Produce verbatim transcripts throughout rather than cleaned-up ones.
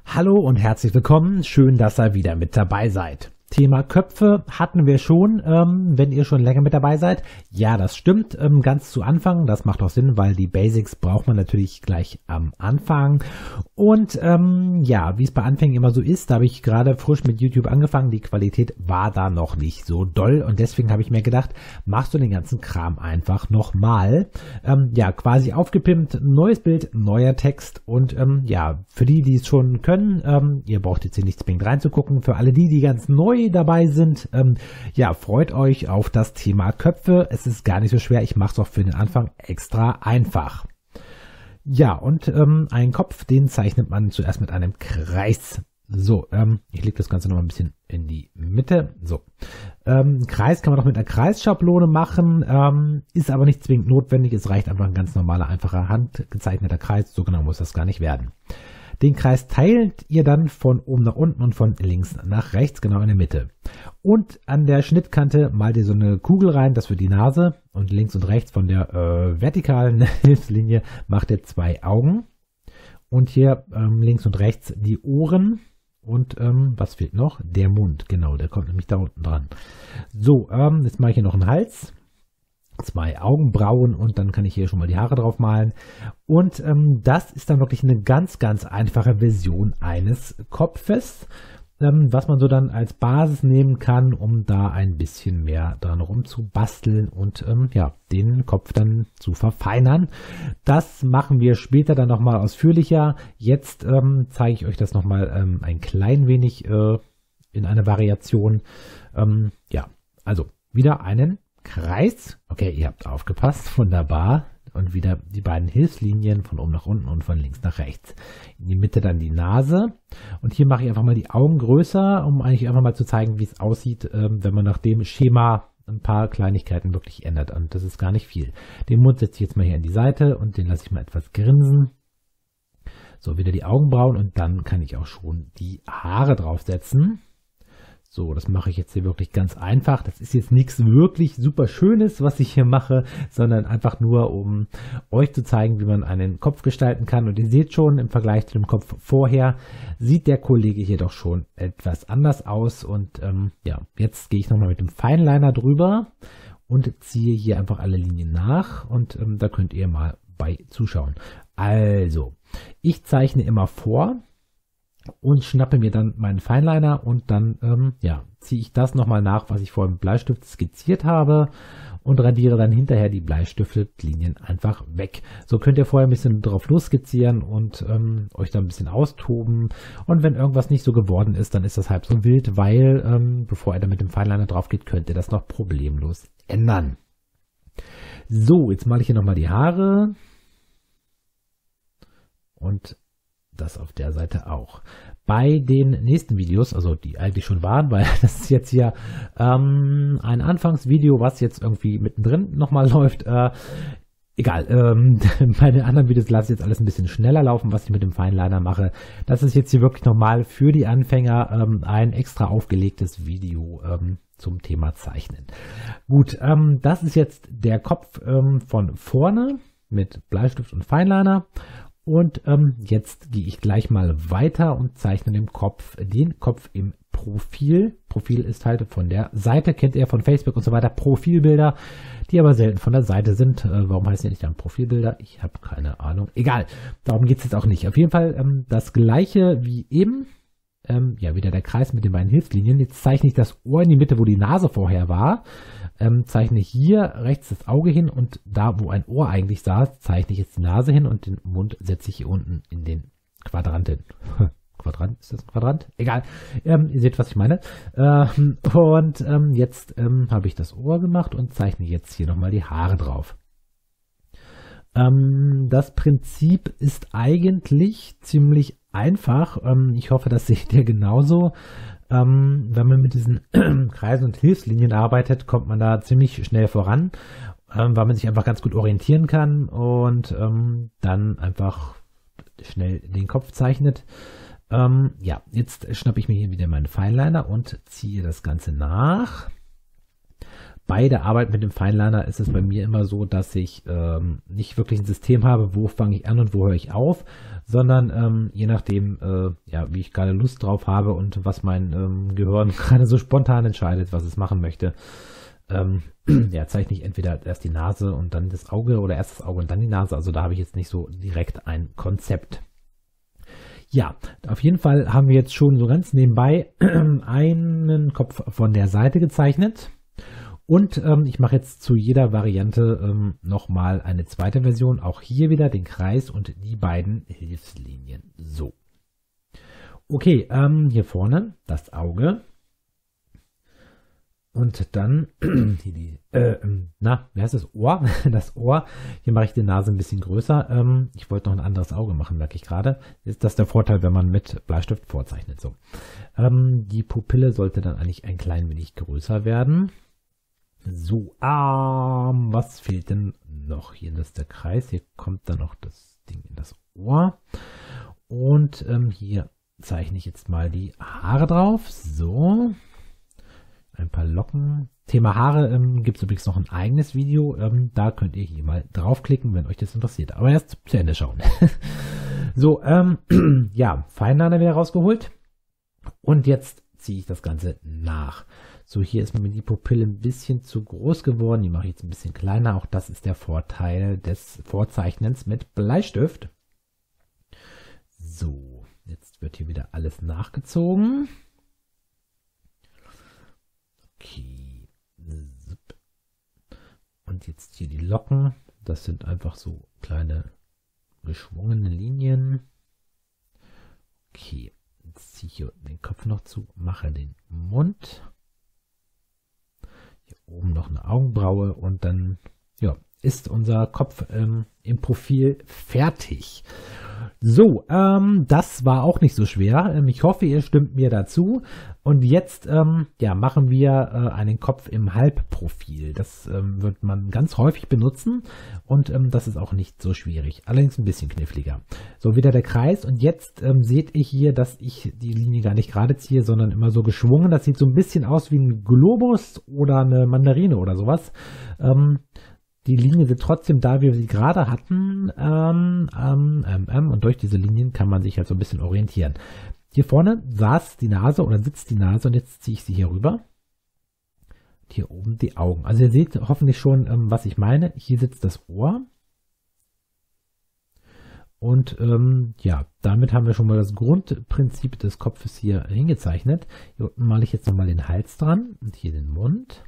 Hallo und herzlich willkommen, schön, dass ihr wieder mit dabei seid. Thema Köpfe hatten wir schon, ähm, wenn ihr schon länger mit dabei seid. Ja, das stimmt, ähm, ganz zu Anfang, das macht auch Sinn, weil die Basics braucht man natürlich gleich am Anfang. Und ähm, ja, wie es bei Anfängen immer so ist, da habe ich gerade frisch mit YouTube angefangen, die Qualität war da noch nicht so doll und deswegen habe ich mir gedacht, machst du den ganzen Kram einfach nochmal. Ähm, ja, quasi aufgepimpt, neues Bild, neuer Text und ähm, ja, für die, die es schon können, ähm, ihr braucht jetzt hier nicht zwingend reinzugucken, für alle die, die ganz neu dabei sind, ähm, ja, freut euch auf das Thema Köpfe. Es ist gar nicht so schwer, ich mache es auch für den Anfang extra einfach. Ja, und ähm, einen Kopf, den zeichnet man zuerst mit einem Kreis. So, ähm, ich lege das Ganze noch mal ein bisschen in die Mitte. So, ähm, Kreis kann man auch mit einer Kreisschablone machen, ähm, ist aber nicht zwingend notwendig. Es reicht einfach ein ganz normaler, einfacher handgezeichneter Kreis. So genau muss das gar nicht werden. Den Kreis teilt ihr dann von oben nach unten und von links nach rechts, genau in der Mitte. Und an der Schnittkante malt ihr so eine Kugel rein, das für die Nase. Und links und rechts von der äh, vertikalen Hilfslinie macht ihr zwei Augen. Und hier ähm, links und rechts die Ohren. Und ähm, was fehlt noch? Der Mund, genau, der kommt nämlich da unten dran. So, ähm, jetzt mache ich hier noch einen Hals. Zwei Augenbrauen und dann kann ich hier schon mal die Haare drauf malen. Und ähm, das ist dann wirklich eine ganz, ganz einfache Version eines Kopfes, ähm, was man so dann als Basis nehmen kann, um da ein bisschen mehr dran rumzubasteln und ähm, ja, den Kopf dann zu verfeinern. Das machen wir später dann nochmal ausführlicher. Jetzt ähm, zeige ich euch das nochmal ähm, ein klein wenig äh, in einer Variation. Ähm, ja, also wieder einen Kreis. Okay, ihr habt aufgepasst. Wunderbar. Und wieder die beiden Hilfslinien von oben nach unten und von links nach rechts. In die Mitte dann die Nase. Und hier mache ich einfach mal die Augen größer, um eigentlich einfach mal zu zeigen, wie es aussieht, wenn man nach dem Schema ein paar Kleinigkeiten wirklich ändert. Und das ist gar nicht viel. Den Mund setze ich jetzt mal hier an die Seite und den lasse ich mal etwas grinsen. So, wieder die Augenbrauen und dann kann ich auch schon die Haare draufsetzen. So, das mache ich jetzt hier wirklich ganz einfach. Das ist jetzt nichts wirklich super Schönes, was ich hier mache, sondern einfach nur, um euch zu zeigen, wie man einen Kopf gestalten kann. Und ihr seht schon, im Vergleich zu dem Kopf vorher sieht der Kollege hier doch schon etwas anders aus. Und ähm, ja, jetzt gehe ich nochmal mit dem Fineliner drüber und ziehe hier einfach alle Linien nach. Und ähm, da könnt ihr mal bei zuschauen. Also, ich zeichne immer vor und schnappe mir dann meinen Fineliner und dann ähm, ja, ziehe ich das nochmal nach, was ich vorhin mit Bleistift skizziert habe und radiere dann hinterher die Bleistiftlinien einfach weg. So könnt ihr vorher ein bisschen drauf losskizzieren und ähm, euch da ein bisschen austoben. Und wenn irgendwas nicht so geworden ist, dann ist das halb so wild, weil ähm, bevor ihr dann mit dem Fineliner drauf geht, könnt ihr das noch problemlos ändern. So, jetzt male ich hier nochmal die Haare und das auf der Seite auch. Bei den nächsten Videos, also die eigentlich schon waren, weil das ist jetzt hier ähm, ein Anfangsvideo, was jetzt irgendwie mittendrin nochmal läuft. Äh, egal, ähm, bei den anderen Videos lasse ich jetzt alles ein bisschen schneller laufen, was ich mit dem Fineliner mache. Das ist jetzt hier wirklich nochmal für die Anfänger ähm, ein extra aufgelegtes Video ähm, zum Thema Zeichnen. Gut, ähm, das ist jetzt der Kopf ähm, von vorne mit Bleistift und Fineliner. Und ähm, jetzt gehe ich gleich mal weiter und zeichne den Kopf, den Kopf im Profil. Profil ist halt von der Seite, kennt ihr von Facebook und so weiter, Profilbilder, die aber selten von der Seite sind. Äh, warum heißen die nicht dann Profilbilder? Ich habe keine Ahnung. Egal, darum geht es jetzt auch nicht. Auf jeden Fall ähm, das gleiche wie eben. Ähm, ja, wieder der Kreis mit den beiden Hilfslinien. Jetzt zeichne ich das Ohr in die Mitte, wo die Nase vorher war. Ähm, zeichne hier rechts das Auge hin und da, wo ein Ohr eigentlich saß, zeichne ich jetzt die Nase hin und den Mund setze ich hier unten in den Quadranten. Quadrant, ist das ein Quadrant? Egal, ähm, ihr seht, was ich meine. Ähm, und ähm, jetzt ähm, habe ich das Ohr gemacht und zeichne jetzt hier nochmal die Haare drauf. Ähm, das Prinzip ist eigentlich ziemlich einfach. Ähm, ich hoffe, das seht ihr genauso. Ähm, wenn man mit diesen Kreisen und Hilfslinien arbeitet, kommt man da ziemlich schnell voran, ähm, weil man sich einfach ganz gut orientieren kann und ähm, dann einfach schnell den Kopf zeichnet. Ähm, ja, jetzt schnappe ich mir hier wieder meinen Fineliner und ziehe das Ganze nach. bei der Arbeit mit dem Fineliner ist es bei mir immer so, dass ich ähm, nicht wirklich ein System habe, wo fange ich an und wo höre ich auf, sondern ähm, je nachdem, äh, ja, wie ich gerade Lust drauf habe und was mein ähm, Gehirn gerade so spontan entscheidet, was es machen möchte, ähm, ja, zeichne ich entweder erst die Nase und dann das Auge oder erst das Auge und dann die Nase. Also da habe ich jetzt nicht so direkt ein Konzept. Ja, auf jeden Fall haben wir jetzt schon so ganz nebenbei einen Kopf von der Seite gezeichnet. Und ähm, ich mache jetzt zu jeder Variante ähm, nochmal eine zweite Version. Auch hier wieder den Kreis und die beiden Hilfslinien. So. Okay, ähm, hier vorne das Auge. Und dann, hier die, äh, na, wie heißt das? Ohr? Das Ohr. Hier mache ich die Nase ein bisschen größer. Ähm, ich wollte noch ein anderes Auge machen, merke ich gerade. Ist das der Vorteil, wenn man mit Bleistift vorzeichnet. So. Ähm, die Pupille sollte dann eigentlich ein klein wenig größer werden. So, ähm, was fehlt denn noch? Hier ist der Kreis. Hier kommt dann noch das Ding in das Ohr. Und ähm, hier zeichne ich jetzt mal die Haare drauf. So. Ein paar Locken. Thema Haare ähm, gibt es übrigens noch ein eigenes Video. Ähm, da könnt ihr hier mal draufklicken, wenn euch das interessiert. Aber erst zu Ende schauen. So, ähm, ja, Fineliner wieder rausgeholt. Und jetzt ziehe ich das Ganze nach. So, hier ist mir die Pupille ein bisschen zu groß geworden. Die mache ich jetzt ein bisschen kleiner. Auch das ist der Vorteil des Vorzeichnens mit Bleistift. So, jetzt wird hier wieder alles nachgezogen. Okay. Und jetzt hier die Locken. Das sind einfach so kleine geschwungene Linien. Okay. Jetzt ziehe ich hier den Kopf noch zu, mache den Mund. Hier oben noch eine Augenbraue und dann ja, ist unser Kopf ähm, im Profil fertig. So, ähm, das war auch nicht so schwer. Ähm, ich hoffe, ihr stimmt mir dazu. Und jetzt ähm, ja, machen wir äh, einen Kopf im Halbprofil. Das ähm, wird man ganz häufig benutzen und ähm, das ist auch nicht so schwierig. Allerdings ein bisschen kniffliger. So, wieder der Kreis und jetzt ähm, seht ihr hier, dass ich die Linie gar nicht gerade ziehe, sondern immer so geschwungen. Das sieht so ein bisschen aus wie ein Globus oder eine Mandarine oder sowas. Ähm, Die Linien sind trotzdem da, wie wir sie gerade hatten. Ähm, ähm, ähm, ähm, und durch diese Linien kann man sich halt so ein bisschen orientieren. Hier vorne saß die Nase oder sitzt die Nase und jetzt ziehe ich sie hier rüber. Und hier oben die Augen. Also ihr seht hoffentlich schon, ähm, was ich meine. Hier sitzt das Ohr. Und ähm, ja, damit haben wir schon mal das Grundprinzip des Kopfes hier hingezeichnet. Hier unten male ich jetzt nochmal den Hals dran und hier den Mund.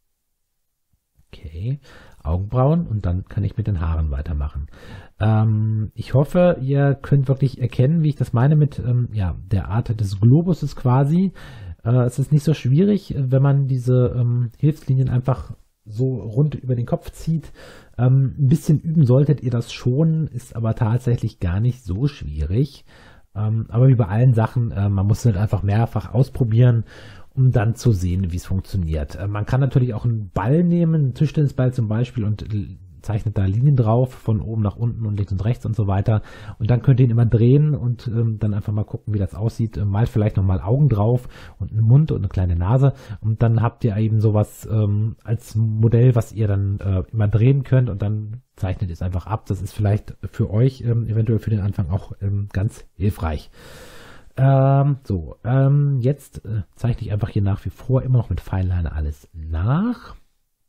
Okay, Augenbrauen und dann kann ich mit den Haaren weitermachen. Ähm, ich hoffe, ihr könnt wirklich erkennen, wie ich das meine mit ähm, ja, der Art des Globuses quasi. Äh, es ist nicht so schwierig, wenn man diese ähm, Hilfslinien einfach so rund über den Kopf zieht. Ähm, ein bisschen üben solltet ihr das schon, ist aber tatsächlich gar nicht so schwierig. Ähm, aber wie bei allen Sachen, äh, man muss es einfach mehrfach ausprobieren, um dann zu sehen, wie es funktioniert. Äh, man kann natürlich auch einen Ball nehmen, einen Tischtennisball zum Beispiel und äh, zeichnet da Linien drauf, von oben nach unten und links und rechts und so weiter. Und dann könnt ihr ihn immer drehen und ähm, dann einfach mal gucken, wie das aussieht. Äh, malt vielleicht nochmal Augen drauf und einen Mund und eine kleine Nase. Und dann habt ihr eben sowas ähm, als Modell, was ihr dann äh, immer drehen könnt und dann zeichnet es einfach ab. Das ist vielleicht für euch ähm, eventuell für den Anfang auch ähm, ganz hilfreich. Ähm, so, ähm, jetzt äh, zeichne ich einfach hier nach wie vor immer noch mit Fineliner alles nach.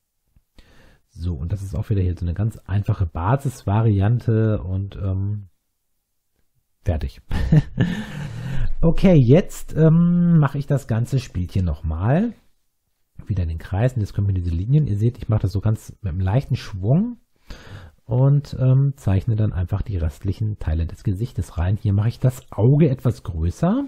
So, und das ist auch wieder hier so eine ganz einfache Basisvariante und ähm, fertig. Okay, jetzt ähm, mache ich das ganze Spielchen nochmal. Wieder den Kreis und jetzt kommen diese Linien. Ihr seht, ich mache das so ganz mit einem leichten Schwung. Und ähm, zeichne dann einfach die restlichen Teile des Gesichtes rein. Hier mache ich das Auge etwas größer.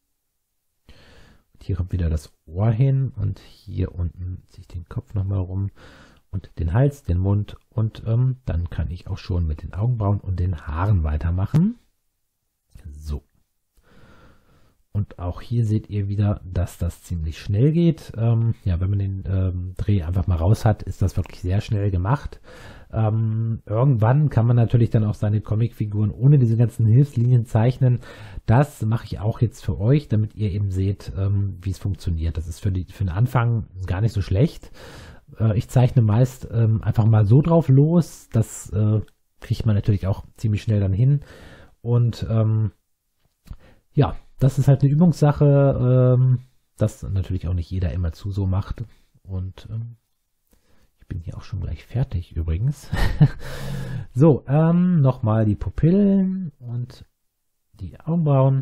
Und hier kommt wieder das Ohr hin und hier unten ziehe ich den Kopf nochmal rum und den Hals, den Mund und ähm, dann kann ich auch schon mit den Augenbrauen und den Haaren weitermachen. So. Und auch hier seht ihr wieder, dass das ziemlich schnell geht. Ähm, ja, wenn man den ähm, Dreh einfach mal raus hat, ist das wirklich sehr schnell gemacht. Ähm, irgendwann kann man natürlich dann auch seine Comicfiguren ohne diese ganzen Hilfslinien zeichnen. Das mache ich auch jetzt für euch, damit ihr eben seht, ähm, wie es funktioniert. Das ist für, die, für den Anfang gar nicht so schlecht. Äh, ich zeichne meist ähm, einfach mal so drauf los. Das äh, kriegt man natürlich auch ziemlich schnell dann hin. Und ähm, ja, das ist halt eine Übungssache, ähm, das natürlich auch nicht jeder immer zu so macht. Und ähm, ich bin hier auch schon gleich fertig übrigens. So, ähm, nochmal die Pupillen und die Augenbrauen.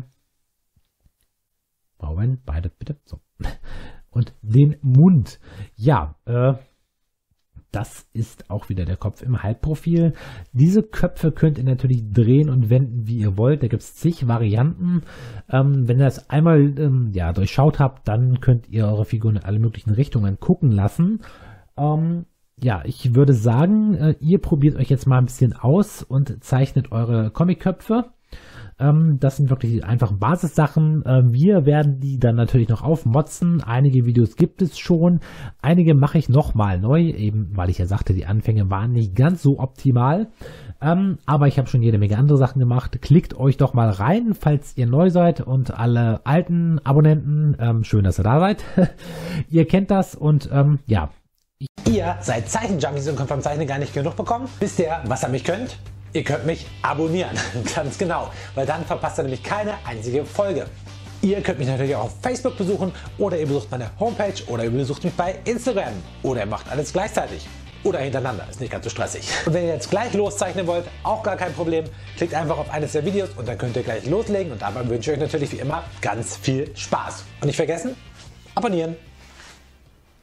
Brauen, beide bitte. So. Und den Mund. Ja, äh, das ist auch wieder der Kopf im Halbprofil. Diese Köpfe könnt ihr natürlich drehen und wenden, wie ihr wollt. Da gibt es zig Varianten. Ähm, wenn ihr das einmal ähm, ja, durchschaut habt, dann könnt ihr eure Figuren in alle möglichen Richtungen gucken lassen. Ähm, ja, ich würde sagen, äh, ihr probiert euch jetzt mal ein bisschen aus und zeichnet eure Comic-Köpfe. Ähm, das sind wirklich einfach Basissachen. Ähm, wir werden die dann natürlich noch aufmotzen. Einige Videos gibt es schon. Einige mache ich nochmal neu, eben weil ich ja sagte, die Anfänge waren nicht ganz so optimal. Ähm, aber ich habe schon jede Menge andere Sachen gemacht. Klickt euch doch mal rein, falls ihr neu seid, und alle alten Abonnenten, ähm, schön, dass ihr da seid. Ihr kennt das und ähm, ja. Ihr seid Zeichenjunkies und könnt beim Zeichnen gar nicht genug bekommen. Wisst ihr, was ihr mich könnt? Ihr könnt mich abonnieren, ganz genau, weil dann verpasst ihr nämlich keine einzige Folge. Ihr könnt mich natürlich auch auf Facebook besuchen oder ihr besucht meine Homepage oder ihr besucht mich bei Instagram oder ihr macht alles gleichzeitig oder hintereinander, ist nicht ganz so stressig. Und wenn ihr jetzt gleich loszeichnen wollt, auch gar kein Problem, klickt einfach auf eines der Videos und dann könnt ihr gleich loslegen und dabei wünsche ich euch natürlich wie immer ganz viel Spaß. Und nicht vergessen, abonnieren!